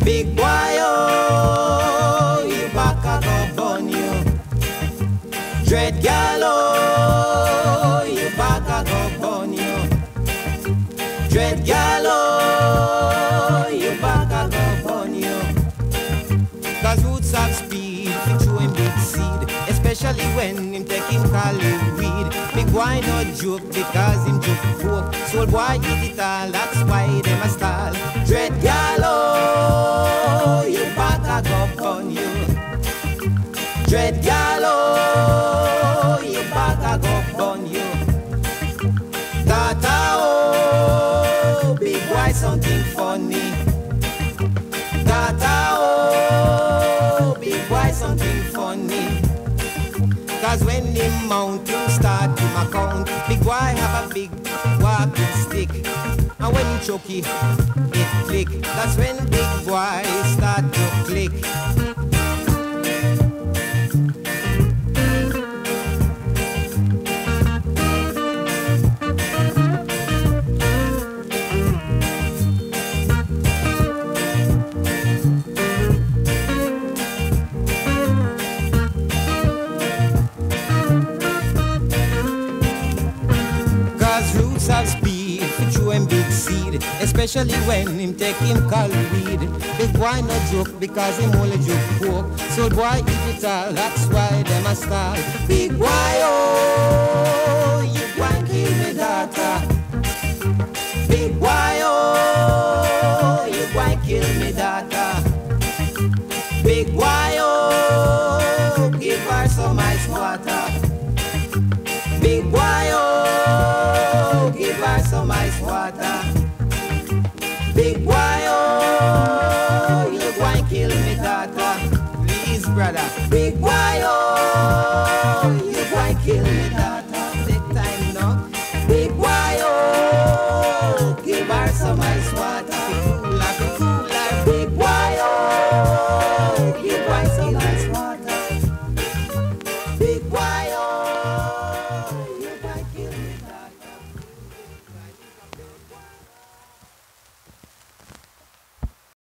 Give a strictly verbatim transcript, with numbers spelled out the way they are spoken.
Big boy, oh, you back a go burn you. Dread gal, oh, you back a go burn you. Dread gal, oh, you back a go burn you. Cause roots have speed, fi throw him big seed, especially when him take him call him weed. Big boy no joke because him joke broke. Soul boy eat it all, that's why them a stall. Dread gal, oh, you back a go burn you. Dread gal, oh, you back a go burn you. Tata, oh, big boy something funny. Tata, oh, big boy something funny. Cause when him mountain start him account, big boy have a big walking stick. And when he choke it, it click. That's when big boy start to click. Roots have speed, fi throw him big seed, especially when him take him call weed. Big boy no joke because him only joke poke. So boy eat it all, that's why them a stall. Big boy, oh, you gwine kill me daughter. Big boy, oh, you gwine kill me daughter. Big boy, oh, give her some ice water. Big boy, oh, give her some ice water. Big boy, oh, you gwine kill me daughter. Please, brother. Big boy, oh, you gwine kill